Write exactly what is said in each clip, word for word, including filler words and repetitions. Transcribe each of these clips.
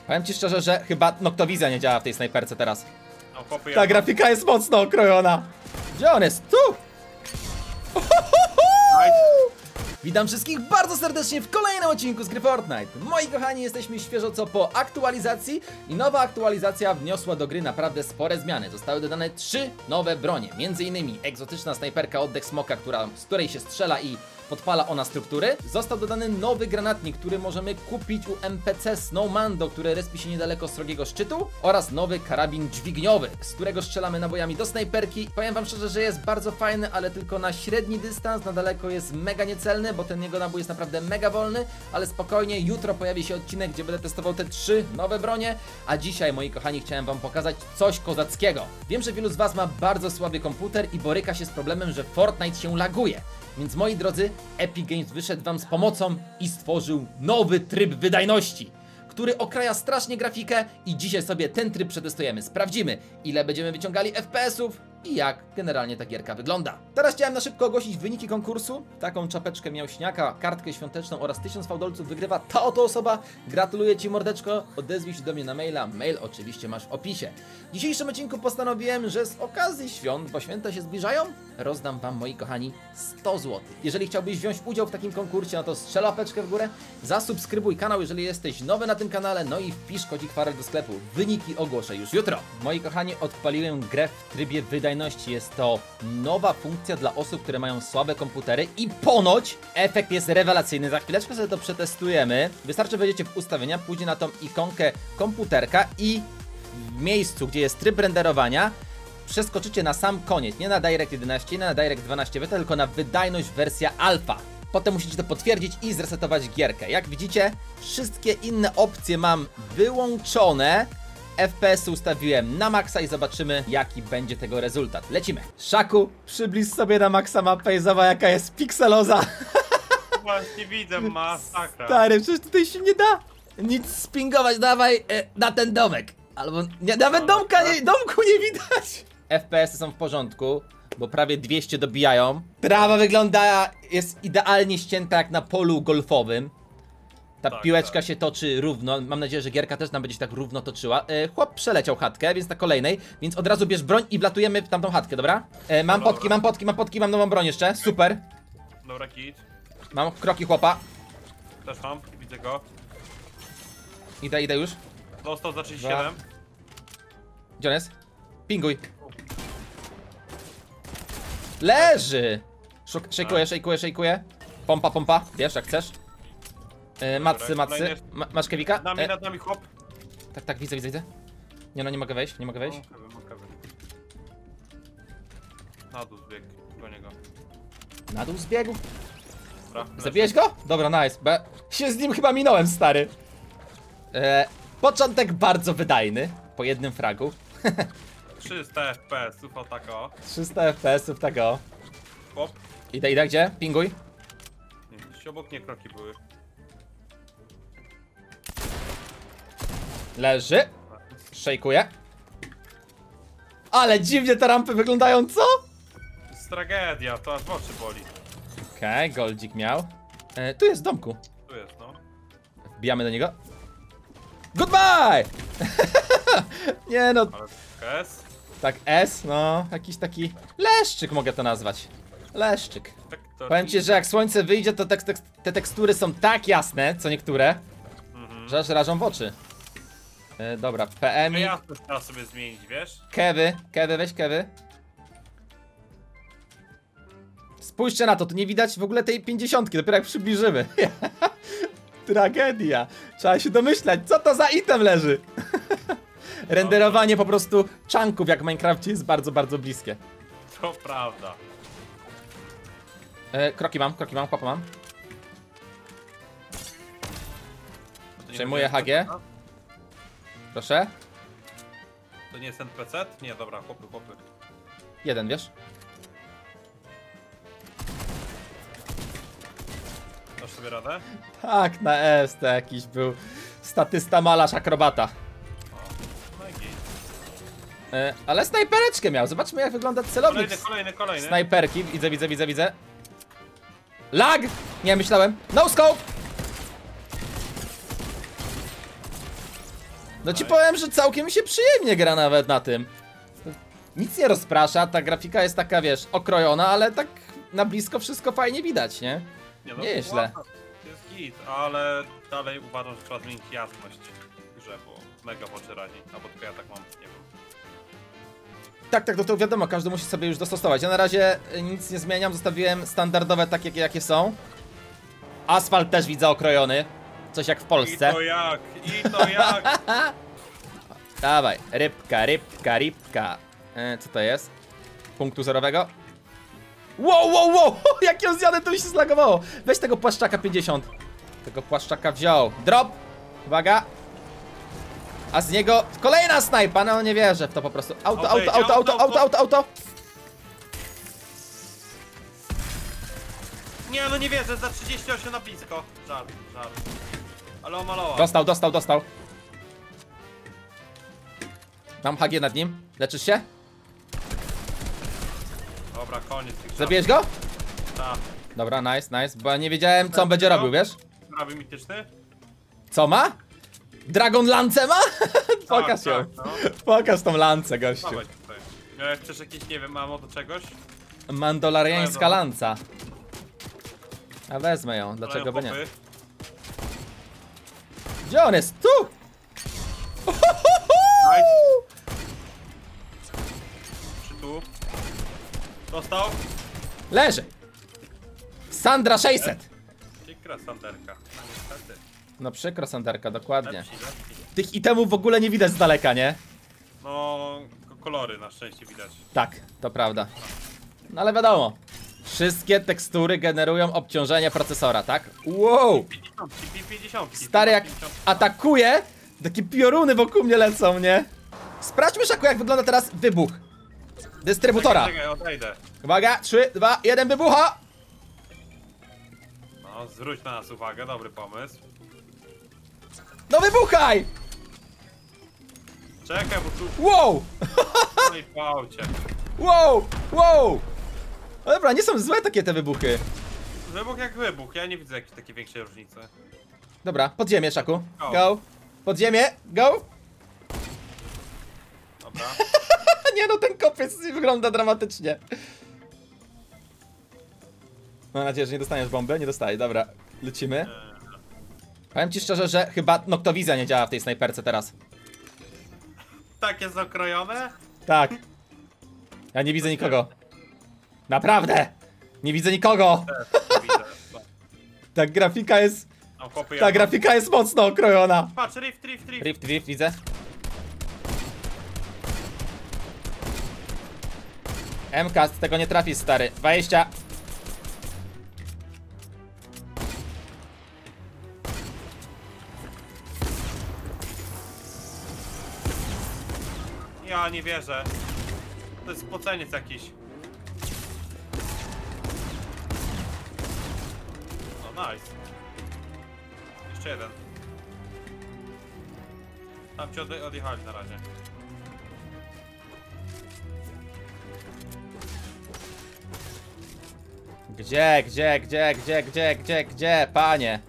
Powiem ci szczerze, że chyba Noctowizja nie działa w tej snajperce teraz. No, chłopy, Ta ja grafika jest mocno okrojona. Gdzie on jest? Tu! Witam wszystkich bardzo serdecznie w kolejnym odcinku z gry Fortnite. Moi kochani, jesteśmy świeżo co po aktualizacji i nowa aktualizacja wniosła do gry naprawdę spore zmiany. Zostały dodane trzy nowe bronie, między innymi egzotyczna snajperka oddech smoka, która, z której się strzela i podpala ona struktury. Został dodany nowy granatnik, który możemy kupić u N P C Snowmando, który respi się niedaleko srogiego szczytu, oraz nowy karabin dźwigniowy, z którego strzelamy nabojami do snajperki. Powiem wam szczerze, że jest bardzo fajny, ale tylko na średni dystans, na daleko jest mega niecelny, bo ten jego nabój jest naprawdę mega wolny, ale spokojnie, jutro pojawi się odcinek, gdzie będę testował te trzy nowe bronie, a dzisiaj, moi kochani, chciałem wam pokazać coś kozackiego. Wiem, że wielu z was ma bardzo słaby komputer i boryka się z problemem, że Fortnite się laguje. Więc moi drodzy, Epic Games wyszedł wam z pomocą i stworzył nowy tryb wydajności, który okraja strasznie grafikę i dzisiaj sobie ten tryb przetestujemy. Sprawdzimy, ile będziemy wyciągali F P S-ów i jak generalnie ta gierka wygląda. Teraz chciałem na szybko ogłosić wyniki konkursu. Taką czapeczkę miałśniaka, kartkę świąteczną oraz tysiąc fałdolców wygrywa ta oto osoba. Gratuluję ci, mordeczko, odezwij się do mnie na maila. Mail oczywiście masz w opisie. W dzisiejszym odcinku postanowiłem, że z okazji świąt, bo święta się zbliżają, rozdam wam, moi kochani, sto złotych. Jeżeli chciałbyś wziąć udział w takim konkursie, no to strzel łapeczkę w górę, zasubskrybuj kanał, jeżeli jesteś nowy na tym kanale, no i wpisz kodzik Farel do sklepu. Wyniki ogłoszę już jutro. Moi kochani, odpaliłem grę w trybie wydajności. Jest to nowa funkcja dla osób, które mają słabe komputery i ponoć efekt jest rewelacyjny. Za chwileczkę sobie to przetestujemy. Wystarczy wejdziecie w ustawienia, pójdzie na tą ikonkę komputerka i w miejscu, gdzie jest tryb renderowania, przeskoczycie na sam koniec, nie na Direct jedenaście, nie na Direct dwanaście beta, tylko na wydajność wersja alfa. Potem musicie to potwierdzić i zresetować gierkę. Jak widzicie, wszystkie inne opcje mam wyłączone. F P S ustawiłem na maksa i zobaczymy, jaki będzie tego rezultat. Lecimy. Szaku, przybliż sobie na maksa mapę i zobacz, jaka jest pikseloza. Właśnie widzę, masakra. Stary, przecież tutaj się nie da nic spingować, dawaj e, na ten domek. Albo nie, nawet domka nie, domku nie widać. F P S-y są w porządku, bo prawie dwieście dobijają. Trawa wygląda, jest idealnie ścięta jak na polu golfowym. Ta tak, piłeczka tak. się toczy równo, mam nadzieję, że gierka też nam będzie się tak równo toczyła. e, Chłop przeleciał chatkę, więc na kolejnej. Więc od razu bierz broń i wlatujemy w tamtą chatkę, dobra? E, mam Dobra, potki, dobra. mam potki, mam potki, mam nową broń jeszcze, super. Dobra, kit. Mam kroki chłopa. Też mam, widzę go. Idę, idę już. Dostał za trzydzieści siedem. Gdzie on jest? Pinguj. Leży! Szuk szejkuję, szejkuję, szejkuję. Pompa, pompa, wiesz jak chcesz. E, macy, macy. kolejny. Ma, masz kewika? Nad nami, E, nad nami chłop. tak, tak, widzę, widzę, widzę. Nie no, nie mogę wejść, nie mogę wejść. O, kawę, kawę. Na dół zbieg do niego. Na dół zbiegł. Dobra, Zabiłeś go? Dobra, nice. Be się z nim chyba minąłem, stary. E, początek bardzo wydajny. Po jednym fragu. trzysta F P S-ów, o tak o. trzysta F P S-ów, tak o. Chłop. Idę, idę, gdzie? Pinguj. Nie, gdzieś obok nie kroki były. Leży. Szejkuję. Ale dziwnie te rampy wyglądają, co? To jest tragedia, to aż w oczy boli. Okej, okay, goldzik miał. E, tu jest w domku. Tu jest, no. Wbijamy do niego. Goodbye! Nie no, Ale S. tak S, no, jakiś taki leszczyk mogę to nazwać. Leszczyk. Tak to Powiem ci, że jak słońce wyjdzie, to tek tek te tekstury są tak jasne, co niektóre, Mhm. że aż rażą w oczy. E, dobra, P M No I, ja trzeba sobie zmienić, wiesz? kewy, kewy, weź kewy. Spójrzcie na to, tu nie widać w ogóle tej pięćdziesiątki, dopiero jak przybliżymy. Tragedia. Trzeba się domyślać, co to za item leży. Renderowanie po prostu chunków jak w Minecrafcie jest bardzo, bardzo bliskie. To prawda. E, kroki mam, kroki mam, chłopa mam. To nie Przejmuję jest H G. N P C? Proszę. To nie jest N P C? Nie, dobra, chłopy, chłopy. Jeden, wiesz? Dasz sobie radę? Tak, na S to jakiś był statysta, malarz, akrobata. O, no i git. E, ale snajpereczkę miał, zobaczmy jak wygląda celownik. Kolejny, kolejny, kolejny. Snajperki, widzę, widzę, widzę, widzę. Lag! Nie, myślałem. No scope! No ci Oj. powiem, że całkiem mi się przyjemnie gra nawet na tym. Nic nie rozprasza, ta grafika jest taka, wiesz, okrojona, ale tak na blisko wszystko fajnie widać, nie? no, Nie jest źle. ładna, To jest git, ale dalej uważam, że trzeba zmienić jasność w grze, bo mega w oczy razi. Albo tylko ja tak mam, nie wiem. Tak, tak, no to wiadomo, każdy musi sobie już dostosować. Ja na razie y, nic nie zmieniam, zostawiłem standardowe takie, jakie są. Asfalt też widzę okrojony. Coś jak w Polsce. I to jak, i to jak! Dawaj, rybka, rybka, rybka. E, co to jest? Punktu zerowego? Wow, wow, wow! Jak ją zjadę, to mi się zlagowało. Weź tego płaszczaka pięćdziesiąt. Tego płaszczaka wziął. Drop! Uwaga! A z niego kolejna snajpa, no nie wierzę w to po prostu. Auto, auto, auto, auto, auto, auto, auto! Nie, no nie wierzę, za trzydzieści osiem na blisko. Żart, żart. Ale omaloła. Dostał, dostał, dostał. Mam H G nad nim. Leczysz się? Dobra, koniec tych Zabijesz go? Tak. Dobra, nice, nice. Bo ja nie wiedziałem, co on będzie robił, wiesz? Prawie mityczny? Co ma? Dragon Lance ma? Pokaż ją. tak, no. Pokaż tą lancę, gościu. Dawaj tutaj. E, chcesz jakieś, nie wiem, mamo do czegoś? Mandaloriańska Dobra. lanca. A wezmę ją, dlaczego by nie? Popy. Gdzie on jest? Tu! Czy tu? Dostał? Leży! Sandra sześćset! Przykra sanderka. No niestety. No przykro, Sanderka, dokładnie. Lepsi, lepsi. Tych itemów w ogóle nie widać z daleka, nie? No, ko- kolory na szczęście widać. Tak, to prawda. No ale wiadomo. Wszystkie tekstury generują obciążenie procesora, tak? Wow! pięćdziesiąt, pięćdziesiąt. Stary, jak atakuje, takie pioruny wokół mnie lecą, nie? Sprawdźmy, Szaku, jak wygląda teraz wybuch dystrybutora. Czekaj, czekaj, odejdę. Uwaga, trzy, dwa, jeden, wybucha! No, zwróć na nas uwagę, dobry pomysł. No wybuchaj! Czekaj, bo tu... Wow! No i w aucie. Wow! Wow! No dobra, nie są złe takie te wybuchy. Wybuch jak wybuch, ja nie widzę jakiejś takiej większej różnicy. Dobra, pod ziemię, Szaku. Go. Go! Pod ziemię, go! Dobra. Nie no, ten kopiec wygląda dramatycznie. Mam nadzieję, że nie dostaniesz bomby. Nie dostaję, dobra. Lecimy. Powiem ci szczerze, że chyba noktowizja nie działa w tej snajperce teraz. Tak jest zakrojone? Tak. Ja nie widzę nikogo. Naprawdę! Nie widzę nikogo! Też nie widzę. No. Ta grafika jest... No, chłopy, Ta ja- grafika jest mocno okrojona. Patrz, rift, rift, rift. Rift, rift, widzę. M K, z tego nie trafi, stary. dwadzieścia. Ja nie wierzę. To jest spoceniec jakiś. No nice. Jeszcze jeden. Tam ci ode odjechali na razie. Gdzie, gdzie, gdzie, gdzie, gdzie, gdzie, gdzie, panie?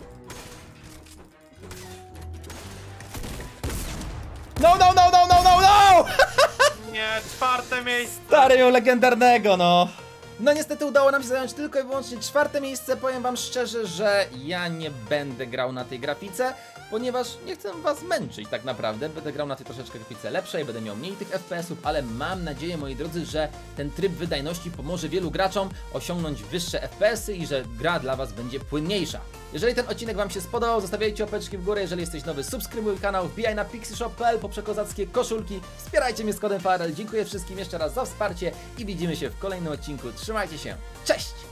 No, no, no, no, no, no, no! Nie, czwarte miejsce! Stary ją legendarnego, no. No niestety udało nam się zająć tylko i wyłącznie czwarte miejsce. Powiem wam szczerze, że ja nie będę grał na tej grafice, ponieważ nie chcę was męczyć tak naprawdę. Będę grał na tej troszeczkę grafice lepszej, będę miał mniej tych F P S ów, ale mam nadzieję, moi drodzy, że ten tryb wydajności pomoże wielu graczom osiągnąć wyższe F P S y i że gra dla was będzie płynniejsza. Jeżeli ten odcinek wam się spodobał, zostawiajcie łapeczki w górę. Jeżeli jesteś nowy, subskrybuj kanał, wbijaj na pixieshop kropka p l po przekozackie koszulki. Wspierajcie mnie z kodem F A R L. Dziękuję wszystkim jeszcze raz za wsparcie i widzimy się w kolejnym odcinku. Trzymajcie się, cześć!